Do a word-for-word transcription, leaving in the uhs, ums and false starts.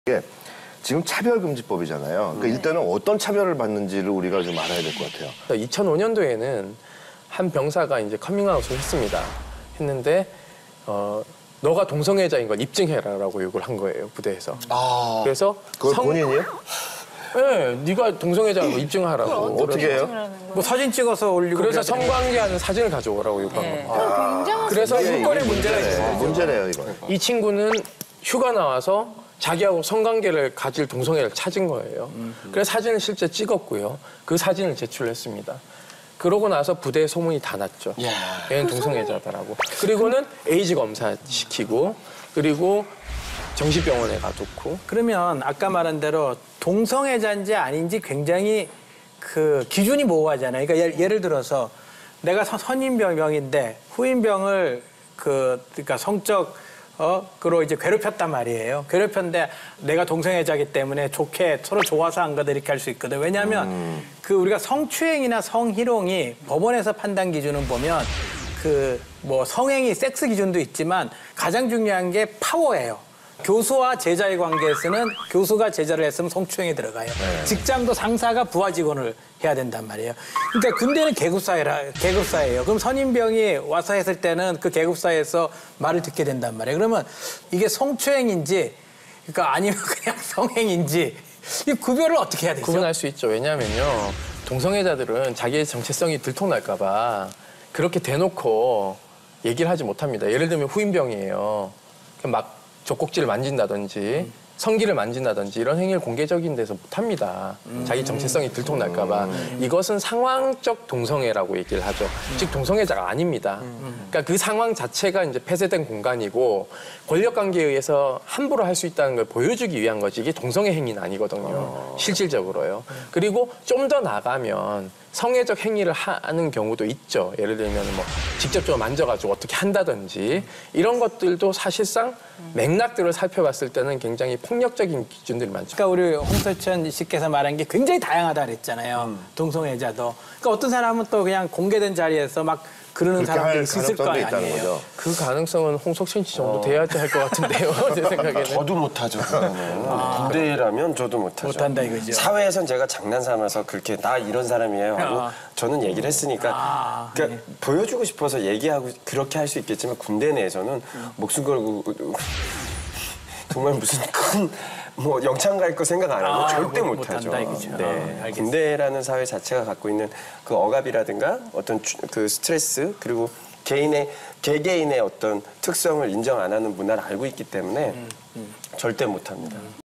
이게 지금 차별금지법이잖아요. 그러니까 일단은 어떤 차별을 받는지를 우리가 좀 알아야 될 것 같아요. 이천오 년도에는 한 병사가 이제 커밍아웃을 했습니다. 했는데 어, 너가 동성애자인 걸 입증해라라고 요구를 한 거예요, 부대에서. 아, 그래서 그걸 성... 본인이요? 네, 네가 동성애자인 거 입증하라고. 어떻게 해요? 뭐 사진 찍어서 올리고 그래서 성관계하는 사진을 가져오라고 요구한 네. 겁니다. 아, 굉장한 그래서 이게- 인권에 이게 문제가 문제네. 있어요. 문제네요, 이거. 이 친구는 휴가 나와서 자기하고 성관계를 가질 동성애를 찾은 거예요. 그래서 사진을 실제 찍었고요. 그 사진을 제출했습니다. 그러고 나서 부대에 소문이 다 났죠. 얘는 동성애자다라고. 그리고는 에이즈 검사 시키고, 그리고 정신병원에 가두고. 그러면 아까 말한 대로 동성애자인지 아닌지 굉장히 그 기준이 모호하잖아요. 그러니까 예를, 예를 들어서 내가 선- 선임병인데 후임병을 그 그러니까 성적 어, 그로 이제 괴롭혔단 말이에요. 괴롭혔는데 내가 동성애자이기 때문에 좋게 서로 좋아서 한 거다 이렇게 할 수 있거든. 왜냐하면 음. 그 우리가 성추행이나 성희롱이 법원에서 판단 기준은 보면 그 뭐 성행위, 섹스 기준도 있지만 가장 중요한 게 파워예요. 교수와 제자의 관계에서는 교수가 제자를 했으면 성추행에 들어가요. 네. 직장도 상사가 부하 직원을 해야 된단 말이에요. 그러니까 군대는 계급사회라, 계급사회예요. 그럼 선임병이 와서 했을 때는 그 계급사회에서 말을 듣게 된단 말이에요. 그러면 이게 성추행인지, 그러니까 아니면 그냥 성행인지, 이 구별을 어떻게 해야 되죠? 구분할 수 있죠. 왜냐하면요, 동성애자들은 자기의 정체성이 들통날까 봐 그렇게 대놓고 얘기를 하지 못합니다. 예를 들면 후임병이에요. 막 젖꼭지를 만진다든지 성기를 만진다든지 이런 행위를 공개적인 데서 못합니다. 자기 정체성이 들통날까 봐. 이것은 상황적 동성애라고 얘기를 하죠. 즉 동성애자가 아닙니다. 그러니까 그 상황 자체가 이제 폐쇄된 공간이고 권력관계에 의해서 함부로 할 수 있다는 걸 보여주기 위한 거지 이게 동성애 행위는 아니거든요. 실질적으로요. 그리고 좀 더 나가면 성애적 행위를 하는 경우도 있죠. 예를 들면 뭐 직접적으로 만져가지고 어떻게 한다든지 이런 것들도 사실상 맥락들을 살펴봤을 때는 굉장히 폭력적인 기준들이 많죠. 그러니까 우리 홍서천 씨께서 말한 게 굉장히 다양하다 그랬잖아요. 음. 동성애자도. 그러니까 어떤 사람은 또 그냥 공개된 자리에서 막 그러는 그렇게 사람들이 할 있을 거 가능성도 있다는 아니에요. 거죠. 그 가능성은 홍석천 씨 정도 돼야지 할 것 같은데요. 제 생각에는. 저도 못하죠. 군대라면 저도 못하죠. 못한다 이거죠. 사회에선 제가 장난 삼아서 그렇게 나 이런 사람이에요 하고 아. 저는 얘기를 했으니까 아, 그러니까 보여주고 싶어서 얘기하고 그렇게 할 수 있겠지만 군대 내에서는 목숨 걸고 정말 무슨 큰 뭐 영창 갈 거 생각 안 하고 아, 절대 못- 못하죠. 못한다 이거죠. 네. 아, 알겠습니다. 군대라는 사회 자체가 갖고 있는 그 억압이라든가 어떤 주- 그 스트레스 그리고 개인의 개개인의 어떤 특성을 인정 안 하는 문화를 알고 있기 때문에 절대 못합니다.